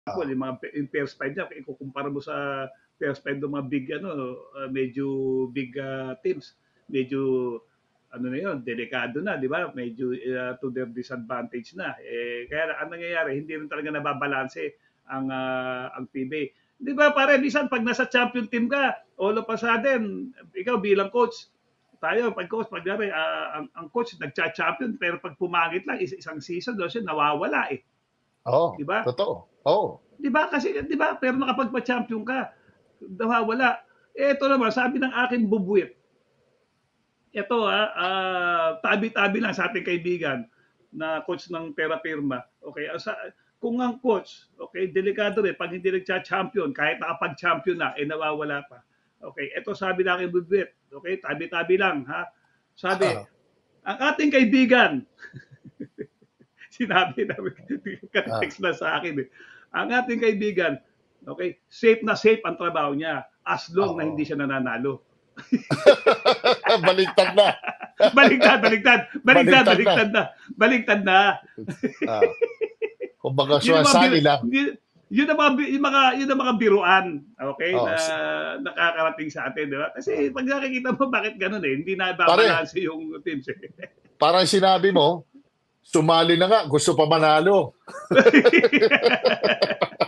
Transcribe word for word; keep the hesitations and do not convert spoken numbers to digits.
example, Oo. yung mga yung P S five niya ikukumpara mo sa P S five ng mga big ano, ah, medyo big, ah, teams. Medyo ano na yun, delikado na, 'di ba? Medyo, ah, to their disadvantage na. Eh, kaya ang nangyayari hindi rin talaga nababalanse ang, ah, ang P B A. 'Di ba pare minsan 'pag nasa champion team ka, all of a sudden, ikaw bilang coach, tayo 'pag coach, kunyari, ah, ang ang coach nagcha-champion pero 'pag pumangit lang isa-isang season o siya nawawala, eh. Oo, 'Di ba? totoo. Oo. 'Di ba kasi 'di ba pero nakapagpa-champion ka, nawawala. Eh, ito naman sabi ng aking bubuwit Ito, ah, ah, tabi-tabi lang sa ating kaibigan na coach ng Terra Firma. Okey, ang sa kung ang coach, okey, delikado rin 'pag hindi nagcha-champion kahit nakapag-champion na, eh, nawawala pa. Okey, ito sabi ng aking bubuwit, okey, tabi-tabi lang, ha. Sabi, Oo. ang ating kaibigan sinabi namin Ah. naka-text lang sa akin, eh. Ang ating kaibigan, okey, safe na safe ang trabaho niya as long na hindi Oo. siya nananalo. Baliktad na. Baligtad, baligtad, baligtad, Baliktad na. baligtad na, baligtad na. Oo. Kumbaga Yun ang mga biro suwasali lang. yu yun ang mga bi yung mga yun ang mga biruan, okey, Oo, na s nakakarating sa atin, 'di ba? Kasi Oo. 'pag nakikita mo bakit gano'n, eh, hindi Pare nababalanse yung teams, eh. parang sinabi mo, sumali na nga gusto pa manalo.